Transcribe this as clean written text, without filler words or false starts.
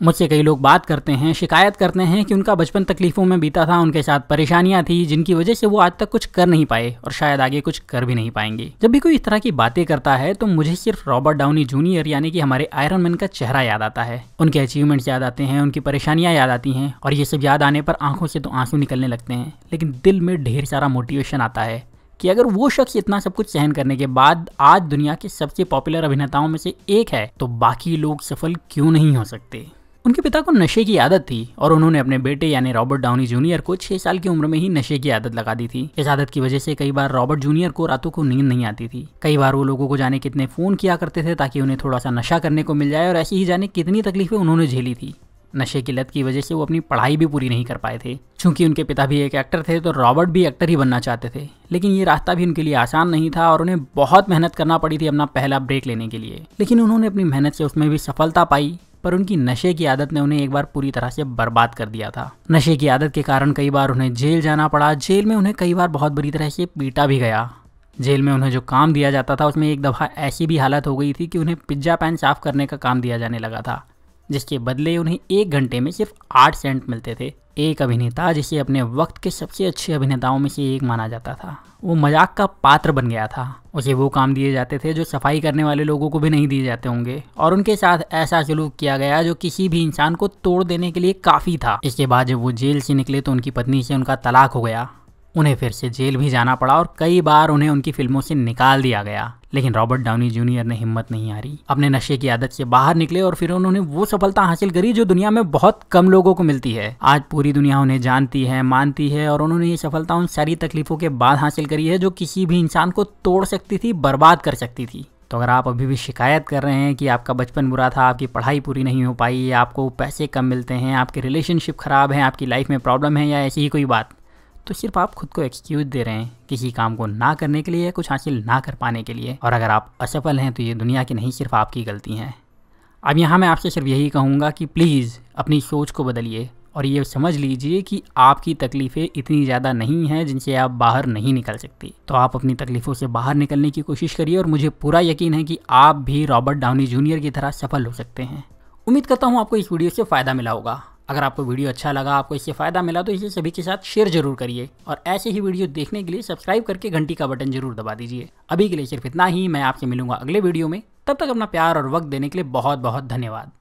मुझसे कई लोग बात करते हैं, शिकायत करते हैं कि उनका बचपन तकलीफों में बीता था, उनके साथ परेशानियां थी जिनकी वजह से वो आज तक कुछ कर नहीं पाए और शायद आगे कुछ कर भी नहीं पाएंगे। जब भी कोई इस तरह की बातें करता है तो मुझे सिर्फ रॉबर्ट डाउनी जूनियर यानी कि हमारे आयरन मैन का चेहरा याद आता है। उनके अचीवमेंट्स याद आते हैं, उनकी परेशानियां याद आती हैं और ये सब याद आने पर आंखों से तो आंसू निकलने लगते हैं, लेकिन दिल में ढेर सारा मोटिवेशन आता है कि अगर वो शख्स इतना सब कुछ सहन करने के बाद आज दुनिया के सबसे पॉपुलर अभिनेताओं में से एक है तो बाकी लोग सफल क्यों नहीं हो सकते। उनके पिता को नशे की आदत थी और उन्होंने अपने बेटे यानी रॉबर्ट डाउनी जूनियर को 6 साल की उम्र में ही नशे की आदत लगा दी थी। इस आदत की वजह से कई बार रॉबर्ट जूनियर को रातों को नींद नहीं आती थी। कई बार वो लोगों को जाने कितने फोन किया करते थे ताकि उन्हें थोड़ा सा नशा करने को मिल जाए और ऐसी ही जाने कितनी तकलीफें उन्होंने झेली थी। नशे की लत की वजह से वो अपनी पढ़ाई भी पूरी नहीं कर पाए थे। चूंकि उनके पिता भी एक एक्टर थे तो रॉबर्ट भी एक्टर ही बनना चाहते थे, लेकिन ये रास्ता भी उनके लिए आसान नहीं था और उन्हें बहुत मेहनत करना पड़ी थी अपना पहला ब्रेक लेने के लिए। लेकिन उन्होंने अपनी मेहनत से उसमें भी सफलता पाई, पर उनकी नशे की आदत ने उन्हें एक बार पूरी तरह से बर्बाद कर दिया था। नशे की आदत के कारण कई बार उन्हें जेल जाना पड़ा। जेल में उन्हें कई बार बहुत बुरी तरह से पीटा भी गया। जेल में उन्हें जो काम दिया जाता था उसमें एक दफ़ा ऐसी भी हालत हो गई थी कि उन्हें पिज्जा पैन साफ करने का काम दिया जाने लगा था, जिसके बदले उन्हें 1 घंटे में सिर्फ 8 सेंट मिलते थे। एक अभिनेता जिसे अपने वक्त के सबसे अच्छे अभिनेताओं में से एक माना जाता था, वो मजाक का पात्र बन गया था। उसे वो काम दिए जाते थे जो सफाई करने वाले लोगों को भी नहीं दिए जाते होंगे और उनके साथ ऐसा सलूक किया गया जो किसी भी इंसान को तोड़ देने के लिए काफ़ी था। इसके बाद जब वो जेल से निकले तो उनकी पत्नी से उनका तलाक हो गया। उन्हें फिर से जेल भी जाना पड़ा और कई बार उन्हें उनकी फिल्मों से निकाल दिया गया, लेकिन रॉबर्ट डाउनी जूनियर ने हिम्मत नहीं हारी। अपने नशे की आदत से बाहर निकले और फिर उन्होंने वो सफलता हासिल करी जो दुनिया में बहुत कम लोगों को मिलती है। आज पूरी दुनिया उन्हें जानती है, मानती है और उन्होंने ये सफलता उन सारी तकलीफों के बाद हासिल करी है जो किसी भी इंसान को तोड़ सकती थी, बर्बाद कर सकती थी। तो अगर आप अभी भी शिकायत कर रहे हैं कि आपका बचपन बुरा था, आपकी पढ़ाई पूरी नहीं हो पाई, आपको पैसे कम मिलते हैं, आपके रिलेशनशिप खराब हैं, आपकी लाइफ में प्रॉब्लम है या ऐसी ही कोई बात, तो सिर्फ आप खुद को एक्सक्यूज दे रहे हैं किसी काम को ना करने के लिए या कुछ हासिल ना कर पाने के लिए। और अगर आप असफल हैं तो ये दुनिया की नहीं, सिर्फ आपकी गलती है। अब यहाँ मैं आपसे सिर्फ यही कहूँगा कि प्लीज़ अपनी सोच को बदलिए और ये समझ लीजिए कि आपकी तकलीफ़ें इतनी ज़्यादा नहीं हैं जिनसे आप बाहर नहीं निकल सकती। तो आप अपनी तकलीफ़ों से बाहर निकलने की कोशिश करिए और मुझे पूरा यकीन है कि आप भी रॉबर्ट डाउनी जूनियर की तरह सफल हो सकते हैं। उम्मीद करता हूँ आपको इस वीडियो से फ़ायदा मिला होगा। अगर आपको वीडियो अच्छा लगा, आपको इससे फ़ायदा मिला तो इसे सभी के साथ शेयर जरूर करिए और ऐसे ही वीडियो देखने के लिए सब्सक्राइब करके घंटी का बटन जरूर दबा दीजिए। अभी के लिए सिर्फ इतना ही। मैं आपसे मिलूंगा अगले वीडियो में। तब तक अपना प्यार और वक्त देने के लिए बहुत बहुत धन्यवाद।